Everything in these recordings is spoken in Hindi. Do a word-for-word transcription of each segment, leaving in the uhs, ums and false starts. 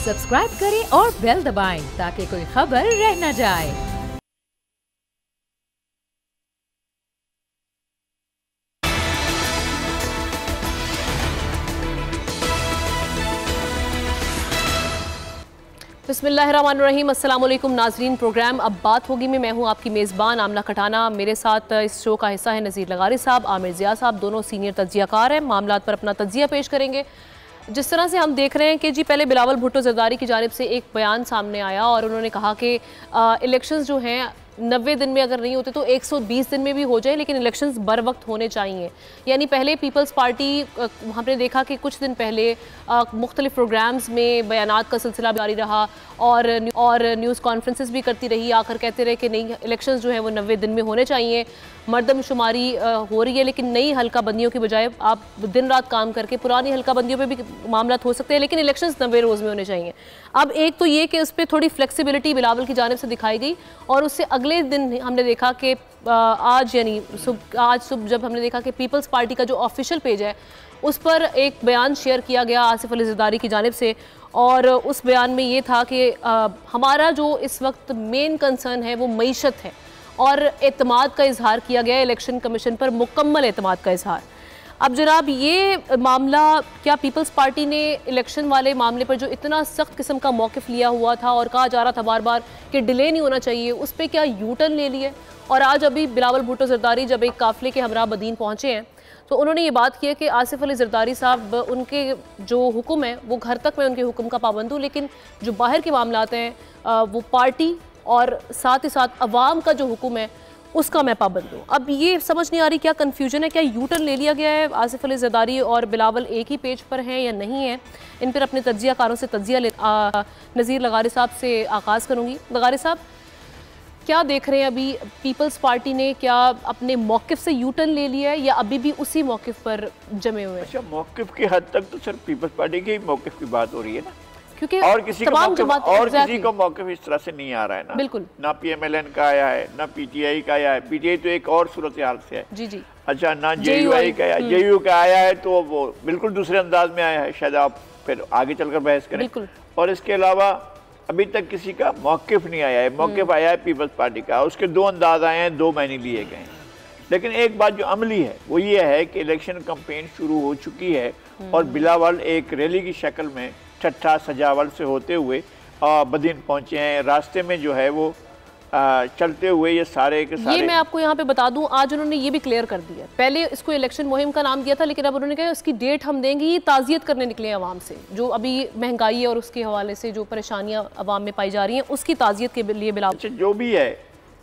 सब्सक्राइब करें और बेल दबाएं ताकि कोई खबर रह न जाए। बिस्मिल्लाहिर्रहमानिर्रहीम, अस्सलाम वालेकुम नाजरीन। प्रोग्राम अब बात होगी में मैं हूँ आपकी मेज़बान आमना खटाना। मेरे साथ इस शो का हिस्सा है नज़ीर लगारी साहब, आमिर ज़िया साहब, दोनों सीनियर तज्जियाकार हैं, मामलात पर अपना तज्जिया पेश करेंगे। जिस तरह से हम देख रहे हैं कि जी पहले बिलावल भुट्टो ज़रदारी की जानिब से एक बयान सामने आया और उन्होंने कहा कि इलेक्शंस जो हैं नब्बे दिन में अगर नहीं होते तो एक सौ बीस दिन में भी हो जाए, लेकिन इलेक्शंस बर वक्त होने चाहिए। यानी पहले पीपल्स पार्टी, हमने देखा कि कुछ दिन पहले मुख्तलिफ प्रोग्राम्स में बयानात का सिलसिला जारी रहा और और न्यूज़ कॉन्फ्रेंसेस भी करती रही, आकर कहते रहे कि नहीं इलेक्शंस जो है वो नब्बे दिन में होने चाहिए। मर्दमशुमारी हो रही है लेकिन नई हल्का बंदियों की बजाय आप दिन रात काम करके पुरानी हल्का बंदियों पे भी मामला हो सकते हैं, लेकिन इलेक्शंस नब्बे रोज़ में होने चाहिए। अब एक तो ये कि उस पर थोड़ी फ्लेक्सिबिलिटी बिलावल की जानिब से दिखाई गई और उससे अगले दिन हमने देखा कि आज यानी सुबह आज सुबह जब हमने देखा कि पीपल्स पार्टी का जो ऑफिशियल पेज है उस पर एक बयान शेयर किया गया आसिफ अली ज़रदारी की जानिब से, और उस बयान में ये था कि आ, हमारा जो इस वक्त मेन कंसर्न है वो मईशत है और एतमाद का इजहार किया गया इलेक्शन कमीशन पर, मुकम्मल एतमाद का इजहार। अब जनाब ये मामला, क्या पीपल्स पार्टी ने इलेक्शन वाले मामले पर जो इतना सख्त किस्म का मौक़िफ़ लिया हुआ था और कहा जा रहा था बार बार कि डिले नहीं होना चाहिए, उस पर क्या यू टर्न ले लिया? और आज अभी बिलावल भुट्टो ज़रदारी जब एक काफ़िले के हमरा बदीन पहुँचे हैं तो उन्होंने ये बात की है कि आसिफ अली ज़रदारी साहब, उनके जो हुक्म है वो घर तक मैं उनके हुक्म का पाबंद हूँ, लेकिन जो बाहर के मामलात हैं वो पार्टी और साथ ही साथ अवाम का जो हुक्म है उसका मैं पाबंद हूँ। अब ये समझ नहीं आ रही क्या कन्फ्यूजन है, क्या यू टर्न ले लिया गया है? आसिफ अली ज़रदारी और बिलावल एक ही पेज पर हैं या नहीं है? इन पर अपने तज्जियाकारों से तज्जिया ले नज़ीर लगारी साहब से आगाज़ करूँगी। लगारी साहब, क्या देख रहे हैं अभी पीपल्स पार्टी ने क्या अपने मौक़िफ़ से यू टर्न ले लिया है या अभी भी उसी मौक़िफ़ पर जमे हुए हैं? अच्छा, मौक़िफ़ की हद तक तो सिर्फ पीपल्स पार्टी के मौक़िफ़ की बात हो रही है ना, क्योंकि और किसी का और किसी का मौक़िफ़ इस तरह से नहीं आ रहा है ना। बिल्कुल, ना पीएमएलएन का आया है, ना पीटीआई का आया है। पीटीआई तो एक और सूरत हाल से है। जी जी। अच्छा, ना जेयूआई का आया, जेयू का आया है तो वो बिल्कुल दूसरे अंदाज में आया है, शायद आप फिर आगे चलकर बहस करें। और इसके अलावा अभी तक किसी का मौक़िफ़ नहीं आया है। मौक़िफ़ आया है पीपल्स पार्टी का, उसके दो अंदाज आए हैं, दो महीने लिए गए हैं। लेकिन एक बात जो अमली है वो ये है कि इलेक्शन कैंपेन शुरू हो चुकी है और बिलावल एक रैली की शक्ल में ठट्ठा सजावट से होते हुए बदीन पहुंचे हैं। रास्ते में जो है वो आ, चलते हुए ये सारे के सारे, ये मैं आपको यहाँ पे बता दूं, आज उन्होंने ये भी क्लियर कर दिया, पहले इसको इलेक्शन मुहिम का नाम दिया था लेकिन अब उन्होंने कहा इसकी डेट हम देंगे। ये ताज़ियत करने निकले हैं आवाम से, जो अभी महंगाई है और उसके हवाले से जो परेशानियाँ आवाम में पाई जा रही हैं उसकी ताज़ियत के लिए बिलावल। अच्छा, जो भी है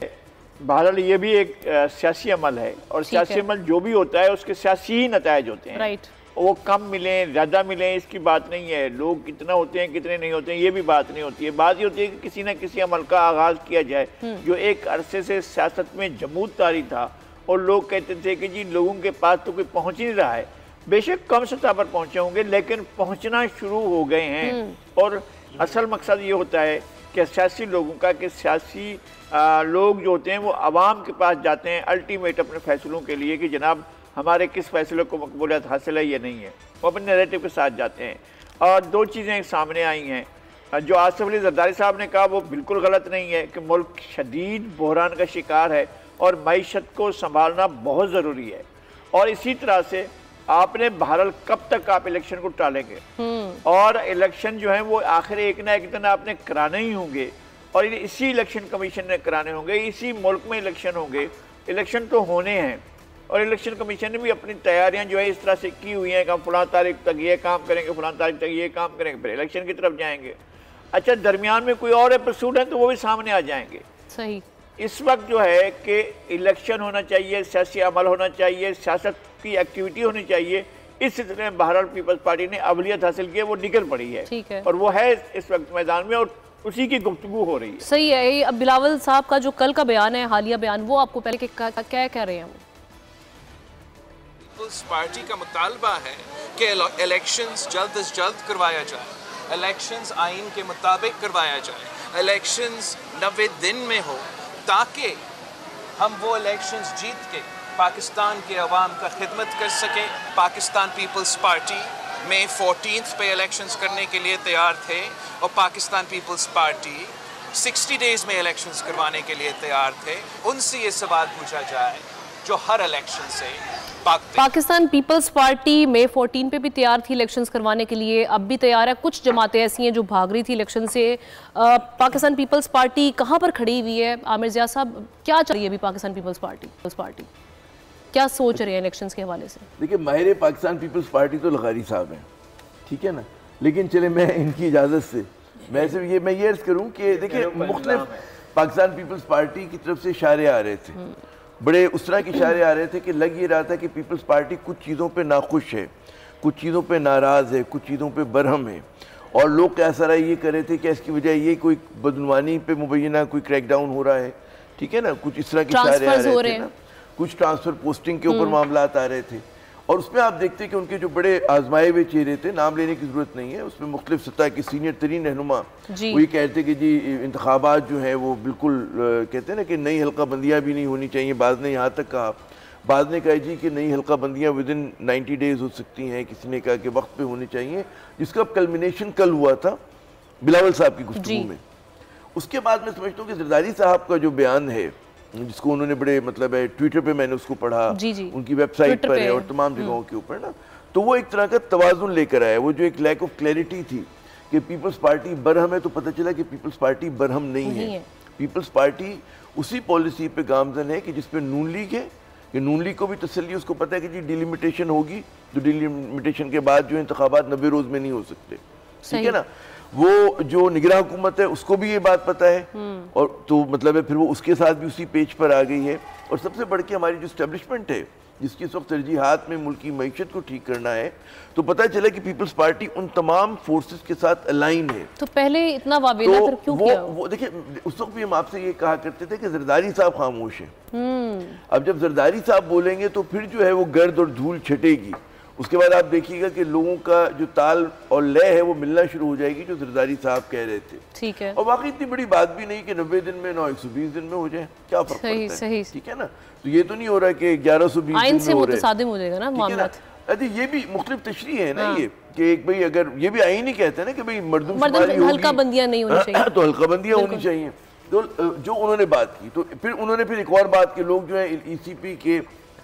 बहरहाल ये भी एक सियासी अमल है और सियासी अमल जो भी होता है उसके सियासी ही नतायज होते हैं। राइट, वो कम मिलें ज़्यादा मिलें इसकी बात नहीं है, लोग कितना होते हैं कितने नहीं होते हैं ये भी बात नहीं होती है। बात ये होती है कि किसी न किसी अमल का आगाज़ किया जाए जो एक अरसे से सियासत में जमूद तारी था और लोग कहते थे कि जी लोगों के पास तो कोई पहुँच नहीं रहा है। बेशक कम सतह पर पहुँचे होंगे लेकिन पहुँचना शुरू हो गए हैं। और असल मकसद ये होता है कि सियासी लोगों का कि सियासी लोग जो होते हैं वो आवाम के पास जाते हैं अल्टीमेट अपने फैसलों के लिए कि जनाब हमारे किस फैसले को मकबूलियत हासिल है ये नहीं है, वो अपने नैरेटिव के साथ जाते हैं। और दो चीज़ें सामने आई हैं, जो आसिफ अली ज़रदारी साहब ने कहा वो बिल्कुल गलत नहीं है कि मुल्क शदीद बहरान का शिकार है और मईशत को संभालना बहुत ज़रूरी है। और इसी तरह से आपने बहरहाल कब तक आप इलेक्शन को टालेंगे, और इलेक्शन जो है वो आखिर एक ना एक दिन आपने कराने ही होंगे और इसी इलेक्शन कमीशन ने कराने होंगे, इसी मुल्क में इलेक्शन होंगे। इलेक्शन तो होने हैं और इलेक्शन कमीशन ने भी अपनी तैयारियां जो है इस तरह से की हुई हैं कि हम फलां तारीख तक ये काम करेंगे, फलां तारीख तक ये काम करेंगे, फिर इलेक्शन की तरफ जाएंगे। अच्छा, दरमियान में कोई और एपिसोड है तो वो भी सामने आ जाएंगे। सही, इस वक्त जो है कि इलेक्शन होना चाहिए, सियासी अमल होना चाहिए, सियासत की एक्टिविटी होनी चाहिए। इस सिलसिले में बहरहाल पीपल्स पार्टी ने अवलियत हासिल की है, वो निकल पड़ी है, ठीक है, और वो है इस वक्त मैदान में और उसी की गुफ्तगू हो रही है। सही है। अब बिलावल साहब का जो कल का बयान है, हालिया बयान, वो आपको पहले क्या कह रहे हैं? वो पीपल्स पार्टी का मुतालबा है कि इलेक्शंस जल्द अज जल्द करवाया जाए, इलेक्शंस आइन के मुताबिक करवाया जाए, इलेक्शंस नब्बे दिन में हो ताकि हम वो इलेक्शंस जीत के पाकिस्तान के अवाम का खिदमत कर सकें। पाकिस्तान पीपल्स पार्टी मई फोर्टीन्थ पे इलेक्शंस करने के लिए तैयार थे और पाकिस्तान पीपल्स पार्टी साठ डेज में इलेक्शंस करवाने के लिए तैयार थे, उनसे ये सवाल पूछा जाए जो हर इलेक्शन से पाकिस्तान पीपल्स पार्टी मई चौदह पे भी तैयार थी इलेक्शंस करवाने के लिए, अब भी तैयार है। कुछ जमातें ऐसी हैं जो भाग रही थी इलेक्शन से। आ, पाकिस्तान पीपल्स पार्टी कहाँ पर खड़ी हुई है? आमिर ज़िया साहब, क्या चल रही है अभी Pakistan Peoples Party Peoples Party क्या सोच रहे हैं इलेक्शंस के हवाले से? देखिए, माहिर पाकिस्तान पीपल्स पार्टी तो लगारी साहब हैं, ठीक है ना, लेकिन चले मैं इनकी इजाज़त से मैं सिर्फ ये मैं ये अर्ज़ करूँ कि देखिए मुख्तलिफ पाकिस्तान पीपल्स पार्टी की तरफ से इशारे आ रहे थे, बड़े उस तरह के इशारे आ रहे थे कि लग ये रहा था कि पीपल्स पार्टी कुछ चीज़ों पे नाखुश है, कुछ चीज़ों पे नाराज़ है, कुछ चीज़ों पे बरहम है, और लोग क्या सारा ये कर रहे थे कि इसकी वजह ये कोई बदनवानी पे मुबैना कोई क्रैकडाउन हो रहा है, ठीक है ना, कुछ इस तरह के इशारे आ रहे थे ना, कुछ ट्रांसफ़र पोस्टिंग के ऊपर मामला आ रहे थे। और उसमें आप देखते हैं कि उनके जो बड़े आजमाए हुए चेहरे थे, नाम लेने की ज़रूरत नहीं है, उसमें मुख्तलिफ सतह के सीनियर तरीन रहनुमा वो ये कहते कि जी इंतखाबात जो है वो बिल्कुल कहते हैं ना कि नई हल्का बंदियाँ भी नहीं होनी चाहिए। बाद ने यहाँ तक कहा, बाद ने कहा जी कि नई हल्का बंदियाँ विद इन नाइन्टी डेज़ हो सकती हैं, किसी ने कहा कि वक्त पे होनी चाहिए, जिसका कल्मिनेशन कल हुआ था बिलावल साहब की गुफ्तगू में। उसके बाद मैं समझता हूँ कि जरदारी साहब का जो बयान है, जिसको उन्होंने बड़े मतलब है ट्विटर पे मैंने उसको पढ़ा, जी जी। उनकी वेबसाइट पर है और तमाम जगहों के ऊपर ना, तो वो एक तरह का तवाज़ुन लेकर आया। वो जो एक लैक ऑफ क्लैरिटी थी कि पीपल्स पार्टी बरहम है, तो पता चला कि पीपल्स पार्टी बरहम नहीं, नहीं है, है। पीपल्स पार्टी उसी पॉलिसी पे गामजन है कि जिसपे नून लीग है, कि नून लीग को भी तसल्ली, उसको पता है कि जी डिलिमिटेशन होगी, तो डिलिमिटेशन के बाद जो इंतखाबात नब्बे रोज़ में नहीं हो सकते, ठीक है ना। वो जो निगरान हुकूमत है उसको भी ये बात पता है, और तो मतलब है फिर वो उसके साथ भी उसी पेज पर आ गई है। और सबसे बढ़ के हमारी जो स्टैब्लिशमेंट है, जिसकी इस वक्त तरजीहात में मुल्क की मईशत को ठीक करना है, तो पता चला कि पीपल्स पार्टी उन तमाम फोर्सेस के साथ अलाइन है। तो पहले इतना वावेला तो कर क्यों वो, किया? वो देखिए, उस वक्त भी हम आपसे ये कहा करते थे कि जरदारी साहब खामोश हैं। अब जब जरदारी साहब बोलेंगे तो फिर जो है वो गर्द और धूल छटेगी। उसके बाद आप देखिएगा कि लोगों का जो ताल और लय है वो मिलना शुरू हो जाएगी, जो जरदारी साहब कह रहे थे, ठीक है। और वाकई इतनी बड़ी बात भी नहीं कि नब्बे दिन में ना एक सौ बीस दिन में हो जाए, क्या फर्क सही, पड़ता सही। है, ठीक है ना। तो ये तो नहीं हो रहा कि ग्यारह सौ बीस दिन में हो रहे, हो जाएगा ना मामला। अरे ये भी मुख्तलिफ तशरीह है ना, ये कि एक भाई अगर ये भी आईन ही कहते हैं ना कि भाई मर्दुमशुमारी हल्का बंदियां नहीं होनी चाहिए, तो हल्का बंदियां होनी चाहिए। तो जो उन्होंने बात की, तो फिर उन्होंने फिर एक और बात के लोग जो है ई सी पी के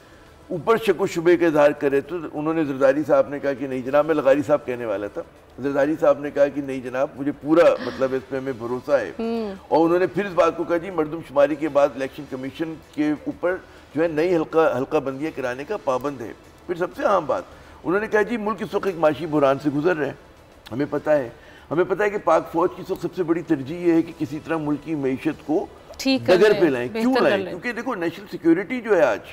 ऊपर शक शुबे का इजहार करे, तो उन्होंने जरदारी साहब ने कहा कि नहीं जनाब, मैं लगारी साहब कहने वाला था, जरदारी साहब ने कहा कि नहीं जनाब, मुझे पूरा मतलब इस पर हमें भरोसा है। और उन्होंने फिर इस बात को कहा जी मर्दमशुमारी के बाद इलेक्शन कमीशन के ऊपर जो है नई हल्का हल्का बंदियाँ कराने का पाबंद है। फिर सबसे अहम बात उन्होंने कहा जी मुल्क इस वक्त एक माशी बुरान से गुजर रहे हैं, हमें पता है हमें पता है कि पाक फौज की सबसे बड़ी तरजीह ये है कि किसी तरह मुल्क की मैशत को डगर पे लाएं। क्यों लाएं? क्योंकि देखो नेशनल सिक्योरिटी जो है आज,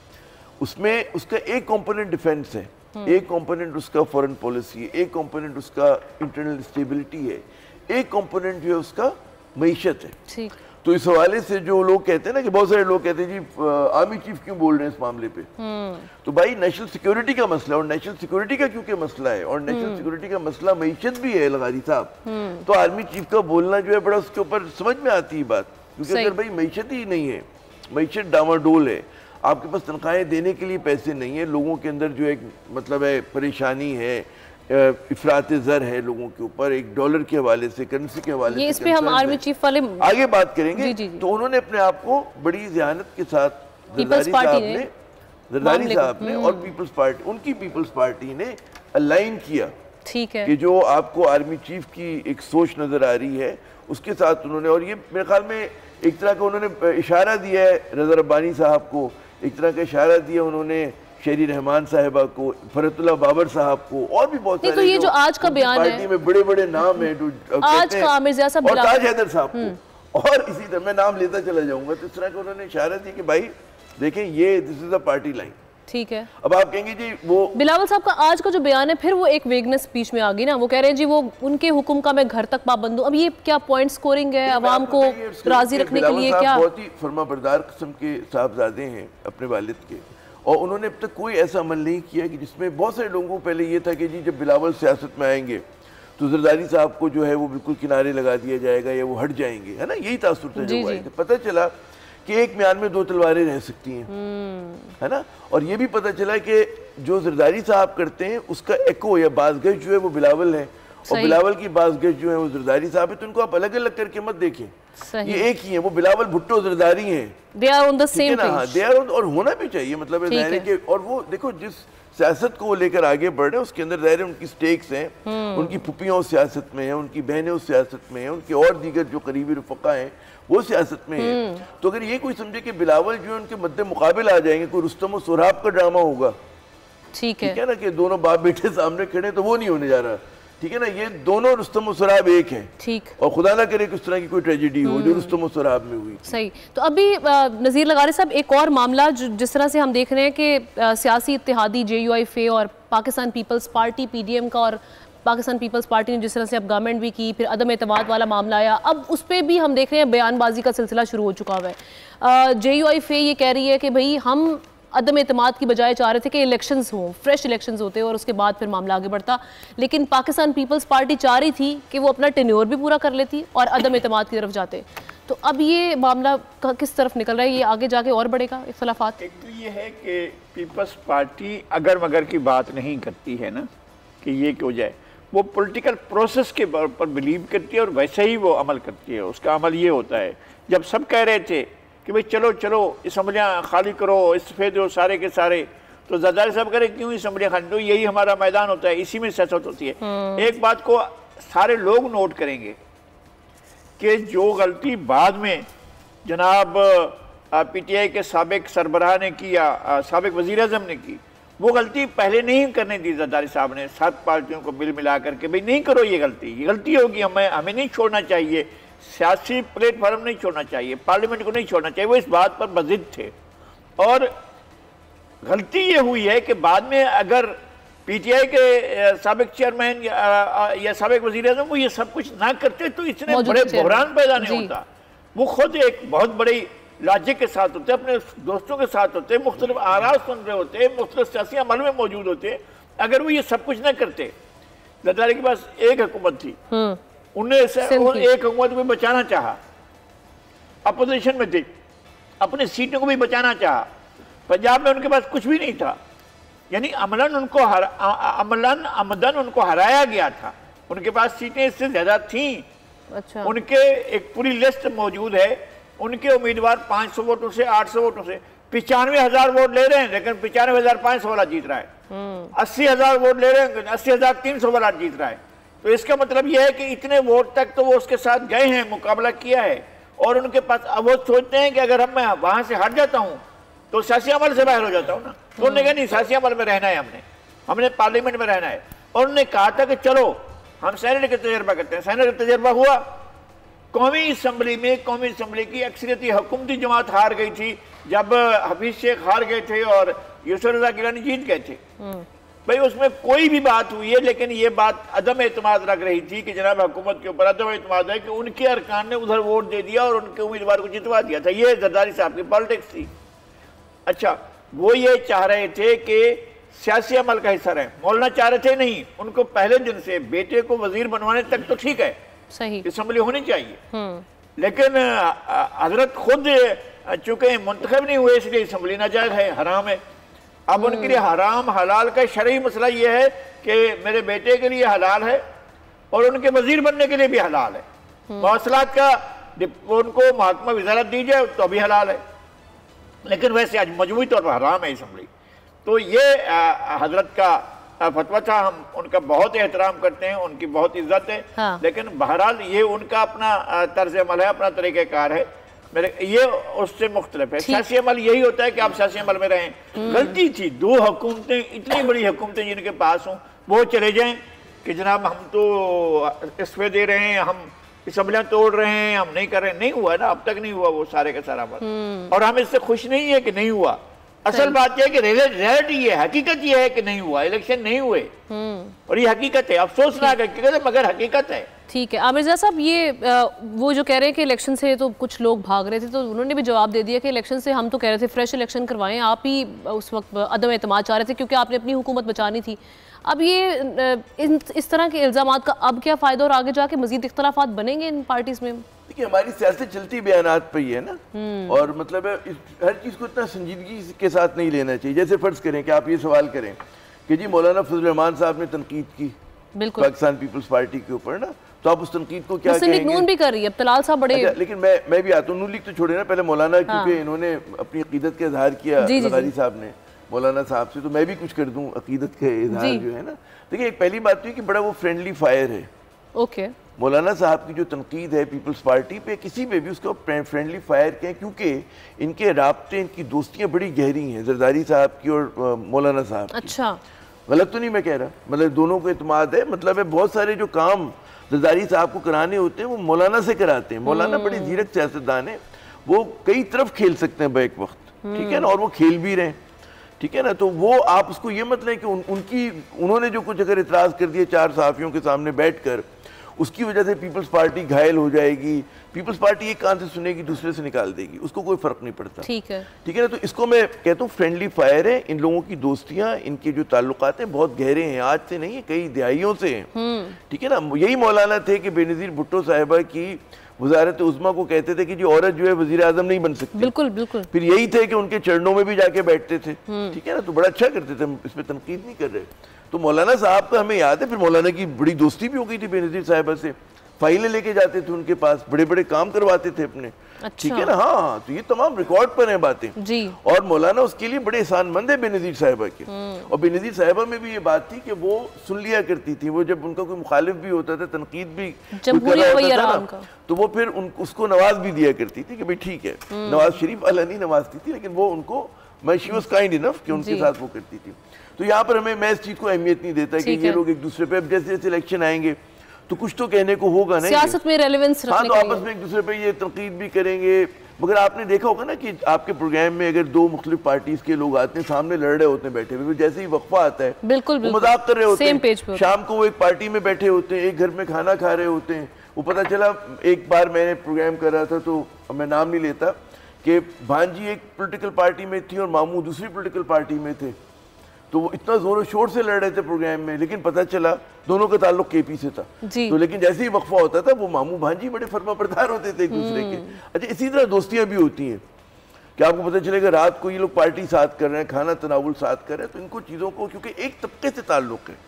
उसमें उसका एक कंपोनेंट डिफेंस है, एक कंपोनेंट उसका फॉरेन पॉलिसी है, एक कंपोनेंट उसका इंटरनल स्टेबिलिटी है, एक कंपोनेंट जो है उसका मईशत है। तो इस हवाले से जो लोग कहते हैं ना कि बहुत सारे लोग कहते हैं जी आर्मी चीफ क्यों बोल रहे हैं इस मामले पे, तो भाई नेशनल सिक्योरिटी का मसला, और नेशनल सिक्योरिटी का क्योंकि मसला है, और नेशनल सिक्योरिटी का मसला मईशत भी है लगारी साहब, तो आर्मी चीफ का बोलना जो है बड़ा उसके ऊपर समझ में आती है बात। क्योंकि अगर भाई मईशत ही नहीं है, मईशत डामाडोल है, आपके पास तनख्वाहें देने के लिए पैसे नहीं है, लोगों के अंदर जो एक मतलब है परेशानी है, इफरात ज़र है लोगों के ऊपर, एक डॉलर के हवाले से, करेंसी के हवाले से, इस पे हम आर्मी चीफ वाले आगे बात करेंगे। जी, जी, जी। तो उन्होंने अपने आप को बड़ी ज़हानत के साथ जरदारी साहब ने जरदारी साहब ने और पीपल्स पार्टी, उनकी पीपल्स पार्टी ने अलाइन किया, ठीक है, कि जो आपको आर्मी चीफ की एक सोच नजर आ रही है उसके साथ उन्होंने, और ये मेरे ख्याल में एक तरह का उन्होंने इशारा दिया है रज़ा रब्बानी साहब को, एक तरह का इशारा दिया उन्होंने शेरी रहमान साहिबा को, फरतुल्लाह बाबर साहब को, और भी बहुत सारे। तो ये जो आज का बयान है, पार्टी में बड़े बड़े नाम है जो आज का आमिर ज़िया साहब और ताज हैदर साहब को, और इसी तरह मैं नाम लेता चला जाऊंगा। तो इस तरह का उन्होंने इशारा दिया कि भाई देखें ये this is a party line, ठीक है। अब आप कहेंगे जी वो बिलावल साहब का आज का जो बयान है, फिर वो एक वेगनेस स्पीच में आ गई ना, वो कह रहे हैं जी वो उनके हुक्म का मैं घर तक पाबंद हूं। अब ये क्या पॉइंट स्कोरिंग है अवाम को राजी रखने के लिए? क्या बहुत ही फर्माबरदार किस्म के साहबजादे हैं अपने वालिद के, और उन्होंने अब तक कोई ऐसा अमल नहीं किया कि जिसमें बहुत सारे लोगों को पहले ये था कि जी जब बिलावल सियासत में आएंगे तो जरदारी साहब को जो है वो बिल्कुल किनारे लगा दिया जाएगा या वो हट जाएंगे, है ना, यही तासुर था। जो पता चला कि एक म्यान में दो तलवारें रह सकती हैं, है ना। और ये भी पता चला कि जो जरदारी साहब करते हैं उसका एको या बाज़गश जो है वो बिलावल है, और बिलावल की बाज़गश जो है वो जरदारी साहब है। तो इनको आप अलग अलग करके मत देखें, ये एक ही है, वो बिलावल भुट्टो जरदारी हैं, they are on the same page, they are, और होना भी चाहिए, मतलब है कि, और वो देखो जिस सियासत को वो लेकर आगे बढ़ रहे हैं उसके अंदर ज़ाहिर है उनकी स्टेक्स हैं, उनकी फुप्पियाँ उस सियासत में हैं, उनकी बहनें उस सियासत में हैं, उनके और दीगर जो करीबी रफ़क़ा हैं वो सियासत में है। तो अगर ये कोई समझे कि बिलावल जो है उनके मद्दे मुकाबिल आ जाएंगे, कोई रुस्तम और सुराब का ड्रामा होगा, ठीक है ना, कि दोनों बाप बेटे सामने खड़े, तो वो नहीं होने जा रहा, ठीक है ना। ये दोनों रुस्तम और सुराब एक हैं, ठीक, और खुदा ना करे कि उस तरह की कोई ट्रेजेडी हो जो रुस्तम और सुराब में हुई। सही। तो अभी नज़ीर लगारी साहब एक और मामला जिस तरह से हम देख रहे हैं कि सियासी इत्तेहादी जे यू आई एफ ए और Pakistan Peoples Party P D M का और पाकिस्तान पीपल्स पार्टी ने जिस तरह से अब गवर्नमेंट भी की, फिर अदम एतमाद वाला मामला आया, अब उस पर भी हम देख रहे हैं बयानबाजी का सिलसिला शुरू हो चुका हुआ है। जे यू आई एफ ए ये कह रही है कि भाई हम अदम एतमाद की बजाय चाह रहे थे कि इलेक्शंस हों, फ्रेश इलेक्शंस होते और उसके बाद फिर मामला आगे बढ़ता, लेकिन पाकिस्तान पीपल्स पार्टी चाह रही थी कि वो अपना टेन्योर भी पूरा कर लेती और अदम एतमाद की तरफ जाते। तो अब ये मामला किस तरफ निकल रहा है, ये आगे जाके और बढ़ेगा इख्तलाफात? एक तो ये है कि पीपल्स पार्टी अगर मगर की बात नहीं करती है ना कि ये क्यों जाए, वो पॉलिटिकल प्रोसेस के पर बिलीव करती है और वैसे ही वो अमल करती है। उसका अमल ये होता है, जब सब कह रहे थे कि भाई चलो चलो असम्बलियाँ खाली करो, इस्तीफे दो सारे के सारे, तो जरदारी साहब कह रहे क्यों असम्बलियाँ खाली, तो यही हमारा मैदान होता है, इसी में सियासत होती है। एक बात को सारे लोग नोट करेंगे कि जो गलती बाद में जनाब पी टी आई के साबिक सरबराह ने की या साबिक वज़ीर आज़म ने की, वो गलती पहले नहीं करने दी जरदारी साहब ने, सात पार्टियों को बिल मिला करके भाई नहीं करो ये गलती, ये गलती होगी, हमें हमें नहीं छोड़ना चाहिए, सियासी प्लेटफॉर्म नहीं छोड़ना चाहिए, पार्लियामेंट को नहीं छोड़ना चाहिए, वो इस बात पर बज़िद थे। और गलती ये हुई है कि बाद में अगर पी टी आई के साबिक चेयरमैन या, या साबिक वज़ीर आज़म वो ये सब कुछ ना करते तो इतने बड़े बहरान पैदा नहीं होता। वो खुद एक बहुत बड़ी लॉजिक के साथ होते, अपने दोस्तों के साथ होते, मुख्तलिफ आराज़ सुन रहे होते, मुख्तलिफ सियासी अमल में मौजूद होते। अगर वो ये सब कुछ ना करते, जरदारी के पास एक हुकूमत थी, उन्हें से एक हुकूमत भी बचाना चाहा, अपोजिशन में थी, अपनी सीटों को भी बचाना चाहा। पंजाब में उनके पास कुछ भी नहीं था, यानी अमलन उनको हर अमलन आमदन उनको हराया गया था, उनके पास सीटें इससे ज़्यादा थीं। अच्छा। उनके एक पूरी लिस्ट मौजूद है, उनके उम्मीदवार पाँच सौ वोटों से आठ सौ वोटों से पिचानवे हजार वोट ले रहे हैं, लेकिन पिचानवे हजार पाँच सौ वाला जीत रहा है। अस्सी हजार वोट ले रहे हैं, अस्सी हजार तीन सौ वाला जीत रहा है। तो इसका मतलब यह है कि इतने वोट तक तो वो उसके साथ गए हैं, मुकाबला किया है, और उनके पास अब वो सोचते हैं कि अगर हम मैं वहां से हट जाता हूँ तो सियासी अमल से बाहर हो जाता हूँ ना। तो उन्होंने कहा नहीं, सियासी अमल में रहना है, हमने हमने पार्लियामेंट में रहना है। और उन्होंने कहा था कि चलो हम सेनेट का तजर्बा करते हैं। सेनेट का तजर्बा हुआ, कौमी असम्बली में कौमी असम्बली की अक्सरियती हुकूमती जमात हार गई थी, जब हफीज शेख हार गए थे और यूसुफ रजा गिलानी जीत गए थे। भाई उसमें कोई भी बात हुई है, लेकिन ये बात अदम एतमाद रख रही थी कि जनाब हुकूमत के ऊपर अदम एतमाद है कि उनके अरकान ने उधर वोट दे दिया और उनके उम्मीदवार को जितवा दिया था। ये जरदारी साहब की पॉलिटिक्स थी। अच्छा, वो ये चाह रहे थे कि सियासी अमल का हिस्सा रहे, मौलाना चाह रहे थे नहीं, उनको पहले दिन से बेटे को वजीर बनवाने तक तो ठीक है, सही असम्बली होनी चाहिए, लेकिन हजरत खुद चूंकि मुंतखब नहीं हुए इसलिए असम्बली नाजायज है, हराम है। अब उनके लिए हराम हलाल का शरई मसला ये है कि मेरे बेटे के लिए हलाल है और उनके वजीर बनने के लिए भी हलाल है। मवासलात का उनको महकमा वजारत दी जाए तो भी हलाल है, लेकिन वैसे आज मजमूई तौर पर हराम है असम्बली। तो ये हजरत का फतवा था, हम उनका बहुत एहतराम करते हैं, उनकी बहुत इज्जत है। हाँ। लेकिन बहरहाल ये उनका अपना तर्ज अमल है, अपना तरीक़ाकार है, मेरे ये उससे मुख्तलिफ है। सियासी अमल यही होता है कि आप सियासी अमल में रहें। गलती थी, दो हुकूमतें, इतनी बड़ी हुकूमतें जिनके पास हों, वो चले जाएं कि जनाब हम तो इस्तीफे दे रहे हैं, हम असम्बलियाँ तोड़ रहे हैं, हम नहीं कर रहे हैं। नहीं हुआ ना, अब तक नहीं हुआ वो सारे का सारा अमल, और हम इससे खुश नहीं है कि नहीं हुआ। असल बात यह है कि रियलिटी ये हकीकत ये है कि नहीं हुआ, इलेक्शन नहीं हुए, और ये हकीकत है, अफसोसनाक हकीकत है मगर हकीकत है। ठीक है आमिर साहब, ये वो जो कह रहे हैं कि इलेक्शन से तो कुछ लोग भाग रहे थे, तो उन्होंने भी जवाब दे दिया कि इलेक्शन से हम तो कह रहे थे फ्रेश इलेक्शन करवाएं, आप ही उस वक्त अदम एतमाद चाह रहे थे क्योंकि आपने अपनी हुकूमत बचानी थी। अब ये इन, इस तरह के इल्ज़ामात का अब क्या फ़ायदा और आगे जाके मज़ीद इख्तलाफात बनेंगे इन पार्टीज़ में? देखिए हमारी सियासत चलती बयानात पे ही है ना, और मतलब है इस, हर चीज़ को इतना संजीदगी के साथ नहीं लेना चाहिए। जैसे फ़र्ज़ करें कि आप ये सवाल करें कि जी मौलाना फजल रहमान साहब ने तनकीद की पाकिस्तान पीपल्स पार्टी के ऊपर ना, तो आप उस तनकीद को क्या कहेंगे? नून भी कर रही है, तलाल साहब बड़े अच्छा, लेकिन मैं मैं भी आता हूँ, नून लीग तो छोड़े ना, पहले मौलाना हाँ। क्योंकि इन्होंने अपनी अकीदत का इजहार किया लगारी साहब ने मौलाना साहब से, तो मैं भी कुछ कर दूं अकीदत के इजहार जो है ना। देखिए एक पहली बात तो है कि बड़ा वो फ्रेंडली फायर है। ओके, मौलाना साहब की जो तनकीद है पीपल्स पार्टी पे, किसी पे भी उसको फ्रेंडली फायर कहें, क्योंकि इनके राब्ते, इनकी दोस्तियां बड़ी गहरी हैं जरदारी साहब की और मौलाना साहब की। अच्छा, गलत तो नहीं मैं कह रहा, मतलब दोनों को इत्मीनान है। मतलब है बहुत सारे जो काम जरदारी साहब को कराने होते हैं वो मौलाना से कराते हैं। मौलाना बड़े जीरक सियासतदान है, वो कई तरफ खेल सकते हैं बैक वक्त, ठीक है ना, और वो खेल भी रहे, ठीक है ना। तो वो आप उसको ये मत लें कि उन, उनकी उन्होंने जो कुछ अगर इतराज़ कर दिए चार सहाफ़ियों के सामने बैठकर, उसकी वजह से पीपल्स पार्टी घायल हो जाएगी, पीपल्स पार्टी एक कान से सुनेगी दूसरे से निकाल देगी, उसको कोई फर्क नहीं पड़ता। ठीक है, ठीक है ना। तो इसको मैं कहता हूँ फ्रेंडली फायर है। इन लोगों की दोस्तियां, इनके जो ताल्लुकात हैं बहुत गहरे हैं, आज से नहीं है, कई दिहाइयों से हैं, ठीक है ना। यही मौलाना थे कि बेनज़ीर भुट्टो साहिबा की वजारत उज़्मा को कहते थे कि जी औरत जो है वज़ीर आज़म नहीं बन सकती। बिल्कुल बिल्कुल। फिर यही थे कि उनके चरणों में भी जाके बैठते थे, ठीक है ना। तो बड़ा अच्छा करते थे, इस पर तनकीद नहीं कर रहे। तो मौलाना साहब का हमें याद है, फिर मौलाना की बड़ी दोस्ती भी हो गई थी बेनज़ीर साहिबा से, फाइलें लेके जाते थे उनके पास, बड़े बड़े काम करवाते थे अपने, ठीक है ना। हाँ, तो ये तमाम रिकॉर्ड पर हैं बातें जी। और मौलाना उसके लिए बड़े एहसानमंद है बेनज़ीर साहिबा के। और बेनज़ीर साहिबा में भी ये बात थी कि वो सुन लिया करती थी, वो जब उनका कोई मुखालिफ भी होता था, तनकीद भी कर रहा होता था ना, तो वो फिर उन, उसको नवाज भी दिया करती थी कि भाई ठीक है, नवाज शरीफ वाला नहीं नवाजती थी, लेकिन वो उनको शी वाज काइंड इनफ कि उनके साथ वो करती थी। तो यहाँ पर हमें, मैं इस चीज़ को अहमियत नहीं देता कि ये लोग एक दूसरे पे, जैसे जैसे इलेक्शन आएंगे तो कुछ तो कहने को होगा नहीं, सियासत में रेलेवेंस रखने, हाँ, तो आपस में एक दूसरे पे ये तनकीद भी करेंगे। मगर आपने देखा होगा ना कि आपके प्रोग्राम में अगर दो मुख्तलिफ पार्टीज के लोग आते हैं, सामने लड़ रहे होते हैं बैठे हुए, जैसे ही वक्फा आता है बिल्कुल वो मजाक कर रहे होते हैं, शाम को वो एक पार्टी में बैठे होते हैं, एक घर में खाना खा रहे होते हैं। वो पता चला, एक बार मैंने प्रोग्राम कर रहा था, तो मैं नाम नहीं लेता, कि भांजी एक पोलिटिकल पार्टी में थी और मामू दूसरी पोलिटिकल पार्टी में थे, तो वो इतना जोरों शोर से लड़ रहे थे प्रोग्राम में, लेकिन पता चला दोनों का ताल्लुक केपी से था। तो लेकिन जैसे ही वक्फा होता था वो मामू भांजी बड़े फर्माबरदार होते थे एक दूसरे के। अच्छा, इसी तरह दोस्तियां भी होती हैं कि आपको पता चलेगा रात को ये लोग पार्टी साथ कर रहे हैं, खाना तनावुल साथ कर रहे हैं, तो इनको चीज़ों को, क्योंकि एक तबके से ताल्लुक है,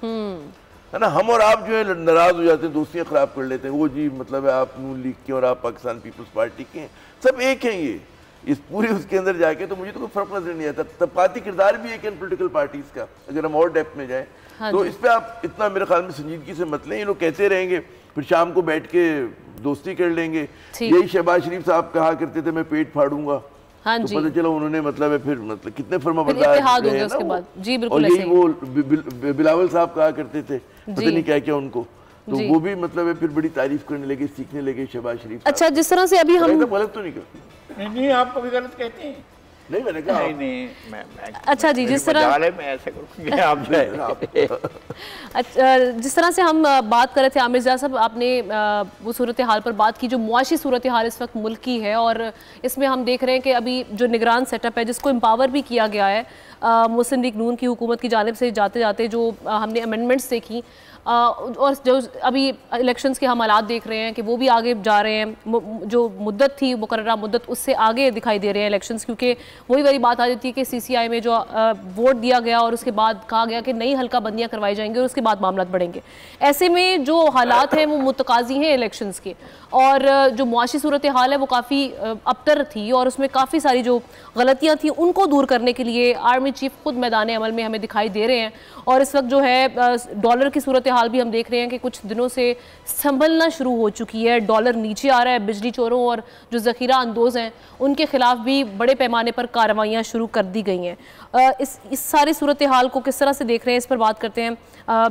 है ना। हम और आप जो है नाराज हो जाते हैं, दोस्तियाँ खराब कर लेते हैं, वो जी मतलब है आप नून लीग के और आप पाकिस्तान पीपल्स पार्टी के हैं, सब एक हैं ये, इस पूरे उसके अंदर जाके तो मुझे तो कोई फर्क नजर नहीं आता। तबकाती किरदार भी एक इन पोलिटिकल पार्टीज का, अगर हम और डेप्थ में जाएं हाँ तो इस पे आप इतना मेरे ख्याल में संजीदगी से मत लें। ये लोग कहते रहेंगे, फिर शाम को बैठ के दोस्ती कर लेंगे। यही शहबाज शरीफ साहब कहा करते थे मैं पेट फाड़ूंगा, हाँ तो पता चला उन्होंने मतलब है फिर मतलब कितने फर्माबरदार रहे हैं ना जी, बिल्कुल। और यही वो बिलावल साहब कहा करते थे, पता नहीं क्या क्या उनको, तो वो भी मतलब है फिर बड़ी तारीफ करने लगे, सीखने लगे शहबाज शरीफ। अच्छा, जिस तरह से अभी हम गलत तो नहीं करते, नहीं नहीं आप कभी गलत कहते हैं, नहीं मैंने कहा नहीं नहीं मैं, मैं अच्छा जी, जिस तरह मैं ऐसे करूँगी आप अच्छा, जिस तरह से हम बात कर रहे थे आमिर ज़िया साहब, आपने वो सूरत हाल पर बात की जो मुआशी सूरत हाल इस वक्त मुल्क की है, और इसमें हम देख रहे हैं कि अभी जो निगरान सेटअप है जिसको एम्पावर भी किया गया है मुस्लिम लीग नून की हुकूमत की जानिब से, जाते जाते जो हमने अमेंडमेंट्स देखी और जो अभी इलेक्शंस के हम हालात देख रहे हैं कि वो भी आगे जा रहे हैं, जो मुद्दत थी मुकर्ररा मुद्दत उससे आगे दिखाई दे रहे हैं इलेक्शंस, क्योंकि वही वाली बात आ जाती है कि सीसीआई में जो वोट दिया गया और उसके बाद कहा गया कि नई हल्का बंदियाँ करवाई जाएंगी और उसके बाद मामला बढ़ेंगे। ऐसे में जो हालात हैं वो मुतकाजी हैं इलेक्शंस के, और जो मुआशी सूरत हाल है वो काफ़ी अबतर थी और उसमें काफ़ी सारी जो गलतियाँ थी उनको दूर करने के लिए आर्मी चीफ खुद मैदान अमल में हमें दिखाई दे रहे हैं। और इस वक्त जो है डॉलर की सूरत हाल भी हम देख रहे हैं कि कुछ दिनों से संभलना शुरू हो चुकी है, डॉलर नीचे आ रहा है, बिजली चोरों और जो ज़ख़ीरा अंदोज़ हैं उनके खिलाफ भी बड़े पैमाने पर कार्रवाइयाँ शुरू कर दी गई हैं। इस इस सारी सूरत हाल को किस तरह से देख रहे हैं, इस पर बात करते हैं।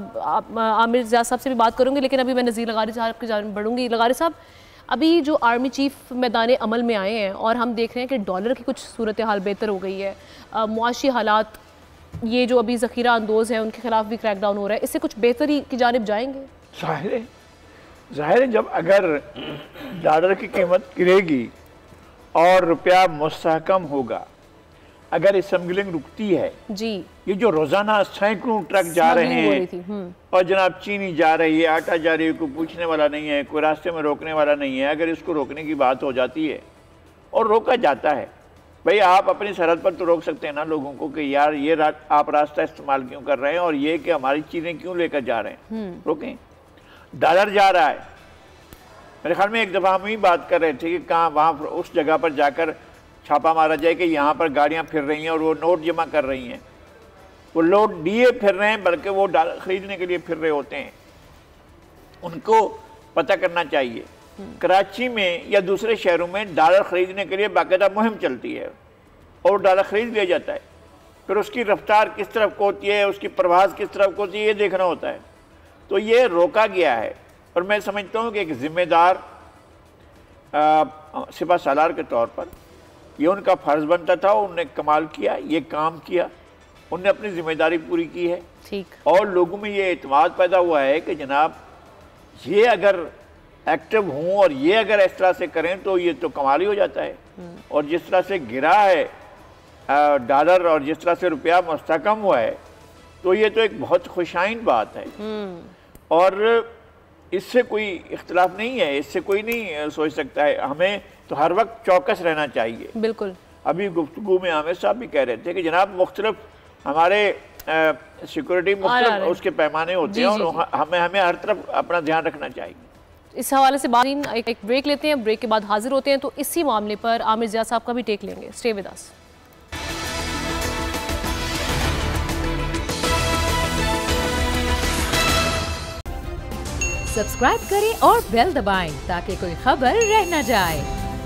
आमिर ज़िया साहब से भी बात करूँगी, लेकिन अभी मैं नज़ीर लगारी साहब की जानिब बढ़ूँगी। लगारी साहब, अभी जो आर्मी चीफ मैदान अमल में आए हैं और हम देख रहे हैं कि डॉलर की कुछ सूरत हाल बेहतर हो गई है, मुआशी हालात, ये जो अभी ज़ख़ीरा अंदोज़ हैं उनके खिलाफ भी क्रैकडाउन हो रहा है, इससे कुछ बेहतरी की जानिब जाएंगे? ज़ाहिर है, ज़ाहिर है जब अगर डॉलर की कीमत गिरेगी और रुपया मुस्तहकम होगा, अगर स्मगलिंग रुकती है जी, ये जो रोजाना सैकड़ों ट्रक जा रहे हैं और जनाब चीनी जा रही है, आटा जा रही है, कोई पूछने वाला नहीं है, कोई रास्ते में रोकने वाला नहीं है, अगर इसको रोकने की बात हो जाती है और रोका जाता है, भाई आप अपनी सरहद पर तो रोक सकते हैं ना लोगों को कि यार ये रा, आप रास्ता इस्तेमाल क्यों कर रहे हैं और ये कि हमारी चीजें क्यों लेकर जा रहे हैं, रोकें। डॉलर जा रहा है, मेरे ख्याल में एक दफ़ा हम ही बात कर रहे थे कि कहाँ वहाँ उस जगह पर जाकर छापा मारा जाए कि यहाँ पर गाड़ियाँ फिर रही हैं और वो नोट जमा कर रही हैं, वो लोग दिए फिर रहे हैं बल्कि वो डॉलर खरीदने के लिए फिर रहे होते हैं। उनको पता करना चाहिए कराची में या दूसरे शहरों में डॉलर ख़रीदने के लिए बाकायदा मुहिम चलती है और डॉलर ख़रीद लिया जाता है, फिर उसकी रफ्तार किस तरफ को होती है, उसकी प्रवास किस तरफ को होती है, ये देखना होता है। तो ये रोका गया है और मैं समझता हूँ कि एक ज़िम्मेदार सिपा सालार के तौर पर ये उनका फ़र्ज़ बनता था, उनने कमाल किया, ये काम किया, उनने अपनी ज़िम्मेदारी पूरी की है। ठीक। और लोगों में ये एतमाद पैदा हुआ है कि जनाब ये अगर एक्टिव हों और ये अगर इस तरह से करें तो ये तो कमाल ही हो जाता है। और जिस तरह से गिरा है डॉलर और जिस तरह से रुपया मुस्तकम हुआ है तो ये तो एक बहुत खुशाइन बात है और इससे कोई इख्तिलाफ नहीं है, इससे कोई नहीं सोच सकता है। हमें तो हर वक्त चौकस रहना चाहिए। बिल्कुल। अभी गुफ्तगू में आमिर साहब भी कह रहे थे कि जनाब मुख्तलिफ हमारे सिक्योरिटी मुख्तलिफ उसके पैमाने होते हैं और हमें हमें हर तरफ अपना ध्यान रखना चाहिए। इस हवाले से बात एक, एक ब्रेक लेते हैं, ब्रेक के बाद हाजिर होते हैं तो इसी मामले पर आमिर ज़िया साहब का भी टेक लेंगे। Stay with us. सब्सक्राइब करें और बेल दबाएं ताकि कोई खबर रह न जाए।